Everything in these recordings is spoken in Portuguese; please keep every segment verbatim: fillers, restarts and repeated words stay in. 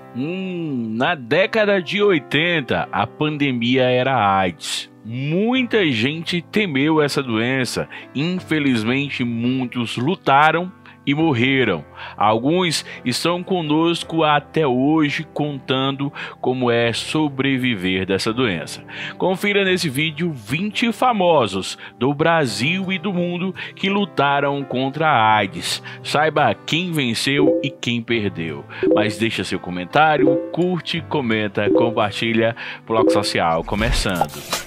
Hum, na década de oitenta, a pandemia era a AIDS. Muita gente temeu essa doença. Infelizmente, muitos lutaram e morreram. Alguns estão conosco até hoje contando como é sobreviver dessa doença. Confira nesse vídeo vinte famosos do Brasil e do mundo que lutaram contra a AIDS. Saiba quem venceu e quem perdeu. Mas deixa seu comentário, curte, comenta, compartilha. Bloco Social começando.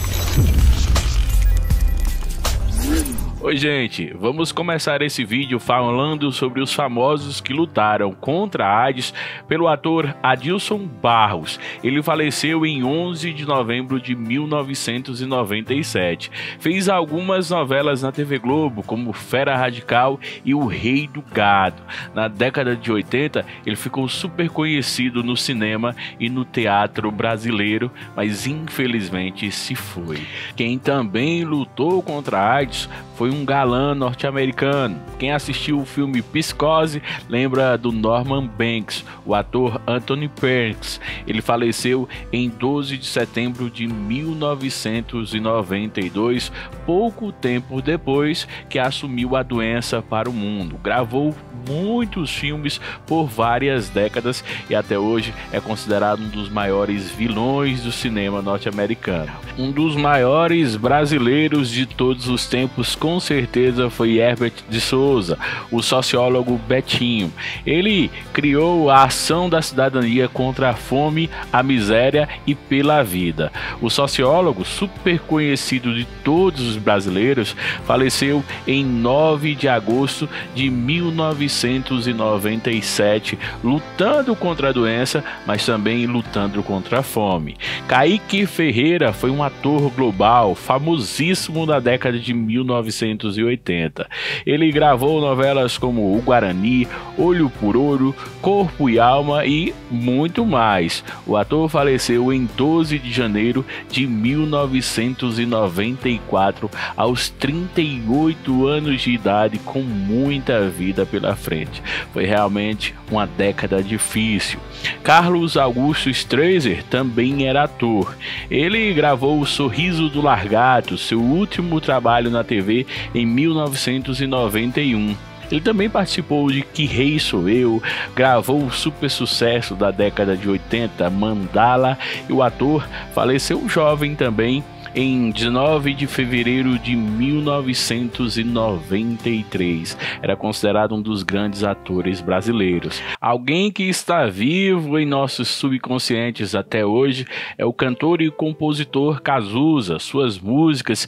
Oi gente, vamos começar esse vídeo falando sobre os famosos que lutaram contra a AIDS pelo ator Adilson Barros. Ele faleceu em onze de novembro de mil novecentos e noventa e sete. Fez algumas novelas na T V Globo, como Fera Radical e O Rei do Gado. Na década de oitenta, ele ficou super conhecido no cinema e no teatro brasileiro, mas infelizmente se foi. Quem também lutou contra a AIDS foi um galã norte-americano. Quem assistiu o filme Psicose lembra do Norman Banks, o ator Anthony Perkins. Ele faleceu em doze de setembro de mil novecentos e noventa e dois, pouco tempo depois que assumiu a doença para o mundo. Gravou muitos filmes por várias décadas e até hoje é considerado um dos maiores vilões do cinema norte-americano. Um dos maiores brasileiros de todos os tempos, com certeza, foi Herbert de Souza, o sociólogo Betinho. Ele criou a Ação da Cidadania contra a Fome, a Miséria e pela Vida. O sociólogo, super conhecido de todos os brasileiros, faleceu em nove de agosto de mil novecentos e noventa e sete, lutando contra a doença, mas também lutando contra a fome. Kaique Ferreira foi um ator global, famosíssimo na década de mil novecentos e oitenta. Ele gravou novelas como O Guarani, Olho por Ouro, Corpo e Alma e muito mais. O ator faleceu em doze de janeiro de mil novecentos e noventa e quatro, aos trinta e oito anos de idade, com muita vida pela frente. Foi realmente uma década difícil. Carlos Augusto Strasser também era ator. Ele gravou O Sorriso do Largato, seu último trabalho na T V, em mil novecentos e noventa e um. Ele também participou de Que Rei Sou Eu, gravou o super sucesso da década de oitenta, Mandala, e o ator faleceu jovem também, em dezenove de fevereiro de mil novecentos e noventa e três. Era considerado um dos grandes atores brasileiros. Alguém que está vivo em nossos subconscientes até hoje é o cantor e compositor Cazuza. Suas músicas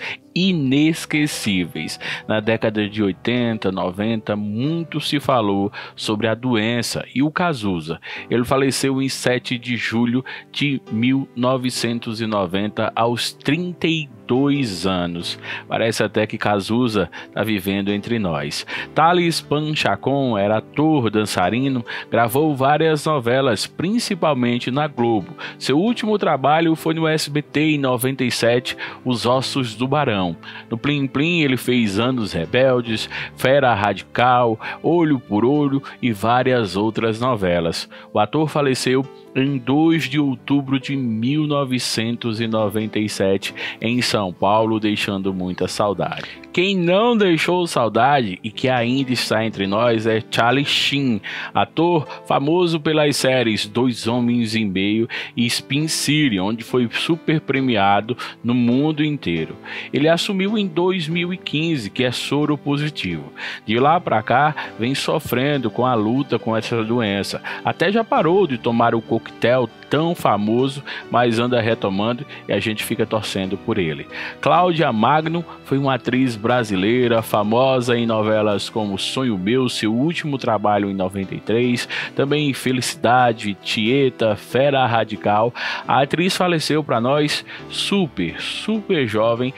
inesquecíveis. Na década de oitenta, noventa, muito se falou sobre a doença e o Cazuza. Ele faleceu em sete de julho de mil novecentos e noventa, aos trinta e dois anos. Parece até que Cazuza está vivendo entre nós. Thales Panchacon era ator, dançarino, gravou várias novelas, principalmente na Globo. Seu último trabalho foi no S B T em noventa e sete, Os Ossos do Barão. No Plim Plim ele fez Anos Rebeldes, Fera Radical, Olho por Olho e várias outras novelas. O ator faleceu em dois de outubro de mil novecentos e noventa e sete, em São Paulo, deixando muita saudade. Quem não deixou saudade e que ainda está entre nós é Charlie Sheen, ator famoso pelas séries Dois Homens e Meio e Spin City, onde foi super premiado no mundo inteiro. Ele assumiu em dois mil e quinze que é soro positivo. De lá para cá, vem sofrendo com a luta com essa doença. Até já parou de tomar o coquetel tão famoso, mas anda retomando e a gente fica torcendo por ele. Cláudia Magno foi uma atriz brasileira famosa em novelas como Sonho Meu, seu último trabalho em noventa e três, também Felicidade, Tieta, Fera Radical. A atriz faleceu para nós super, super jovem, aos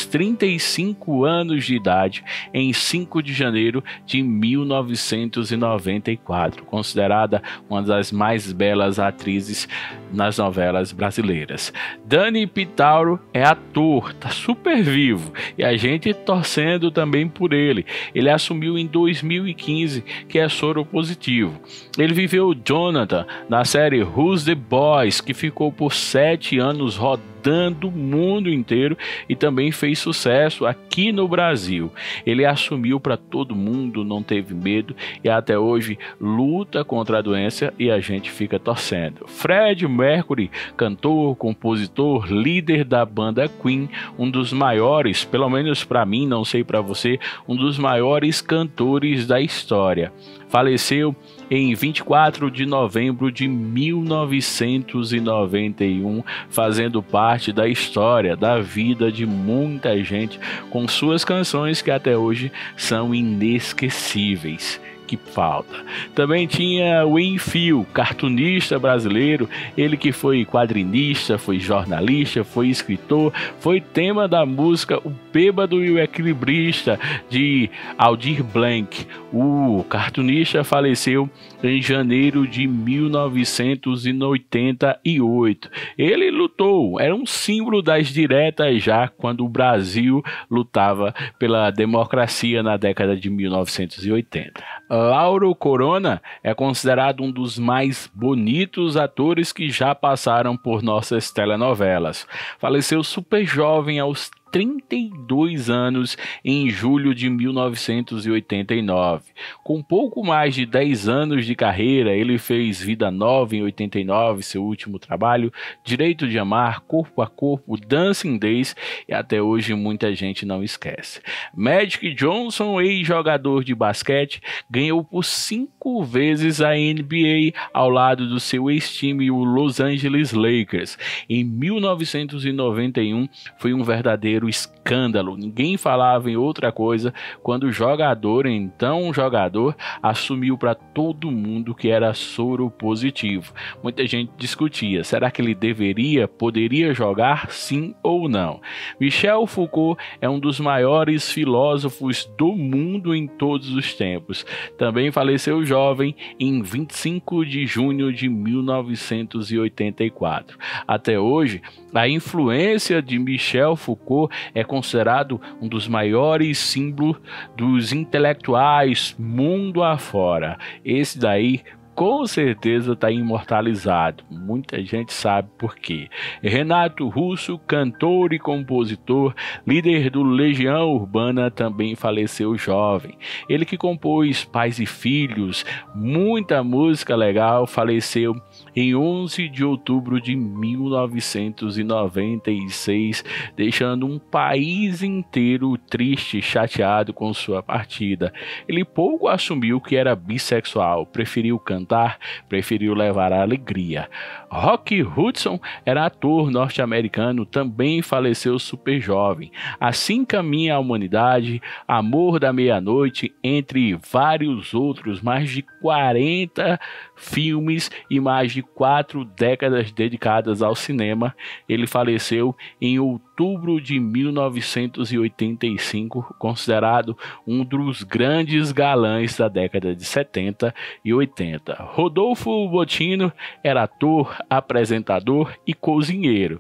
aos trinta e cinco anos de idade, em cinco de janeiro de mil novecentos e noventa e quatro, considerada uma das mais belas atrizes nas novelas brasileiras. Dani Pitauro é ator, tá super vivo, e a gente torcendo também por ele. Ele assumiu em dois mil e quinze que é soro positivo. Ele viveu Jonathan na série Who's the Boys, que ficou por sete anos rodando o mundo inteiro e também fez sucesso aqui no Brasil. Ele assumiu para todo mundo, não teve medo e até hoje luta contra a doença e a gente fica torcendo. Freddie Mercury, cantor, compositor, líder da banda Queen, um dos maiores, pelo menos para mim, não sei para você, um dos maiores cantores da história. Faleceu em vinte e quatro de novembro de mil novecentos e noventa e um, fazendo parte da história, da vida de muita gente, com suas canções que até hoje são inesquecíveis. Que falta. Também tinha Winfield, cartunista brasileiro, ele que foi quadrinista, foi jornalista, foi escritor, foi tema da música O Bêbado e o Equilibrista, de Aldir Blanc. O cartunista faleceu em janeiro de mil novecentos e oitenta e oito. Ele lutou, era um símbolo das diretas já quando o Brasil lutava pela democracia na década de mil novecentos e oitenta. Lauro Corona é considerado um dos mais bonitos atores que já passaram por nossas telenovelas. Faleceu super jovem aos trinta e dois anos em julho de mil novecentos e oitenta e nove. Com pouco mais de dez anos de carreira, ele fez Vida Nova em oitenta e nove, seu último trabalho, Direito de Amar, Corpo a Corpo, Dancing Days, e até hoje muita gente não esquece. Magic Johnson, ex-jogador de basquete, ganhou por cinco vezes a N B A ao lado do seu ex-time, o Los Angeles Lakers. Em mil novecentos e noventa e um, foi um verdadeiro escândalo, ninguém falava em outra coisa quando o jogador, então jogador, assumiu para todo mundo que era soro positivo. Muita gente discutia, será que ele deveria, poderia jogar, sim ou não? Michel Foucault é um dos maiores filósofos do mundo em todos os tempos. Também faleceu jovem em vinte e cinco de junho de mil novecentos e oitenta e quatro. Até hoje, a influência de Michel Foucault é considerado um dos maiores símbolos dos intelectuais mundo afora. Esse daí com certeza está imortalizado, muita gente sabe por quê. Renato Russo, cantor e compositor, líder do Legião Urbana, também faleceu jovem. Ele que compôs Pais e Filhos, muita música legal, faleceu em onze de outubro de mil novecentos e noventa e seis, deixando um país inteiro triste, chateado com sua partida. Ele pouco assumiu que era bissexual, preferiu cantar Cantar, preferiu levar a alegria. Rock Hudson era ator norte-americano, também faleceu super jovem. Assim caminha a humanidade, Amor da Meia-Noite, entre vários outros, mais de quarenta filmes e mais de quatro décadas dedicadas ao cinema. Ele faleceu em outubro de mil novecentos e oitenta e cinco, considerado um dos grandes galãs da década de setenta e oitenta. Rodolfo Botino era ator, apresentador e cozinheiro.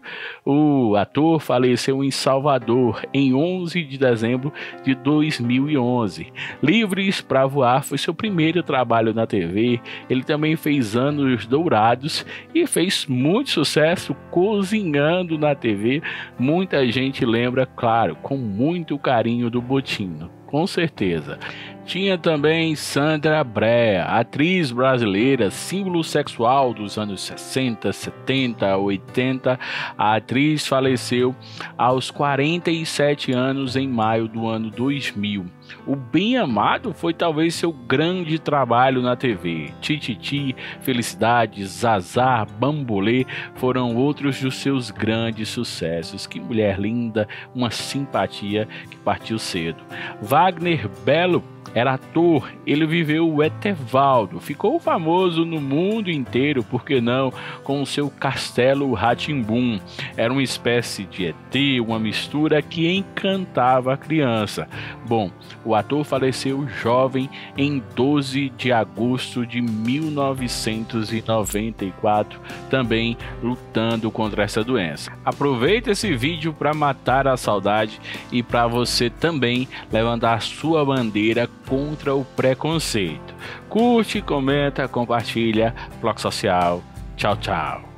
O ator faleceu em Salvador em onze de dezembro de dois mil e onze. Livres para Voar foi seu primeiro trabalho na T V. Ele também fez Anos Dourados e fez muito sucesso cozinhando na T V. Muita gente lembra, claro, com muito carinho do Botino, com certeza. Tinha também Sandra Brea, atriz brasileira, símbolo sexual dos anos sessenta, setenta, oitenta. A atriz faleceu aos quarenta e sete anos em maio do ano dois mil. O Bem Amado foi talvez seu grande trabalho na T V. Tititi, Felicidade, Zazá, Bambolê foram outros dos seus grandes sucessos. Que mulher linda, uma simpatia que partiu cedo. Wagner Belo era ator, ele viveu o Etevaldo, ficou famoso no mundo inteiro, por que não, com o seu Castelo Rá-Tim-Bum. Era uma espécie de E T, uma mistura que encantava a criança. Bom, o ator faleceu jovem em doze de agosto de mil novecentos e noventa e quatro, também lutando contra essa doença. Aproveita esse vídeo para matar a saudade e para você também levantar a sua bandeira contra o preconceito. Curte, comenta, compartilha. Bloco Social. Tchau, tchau.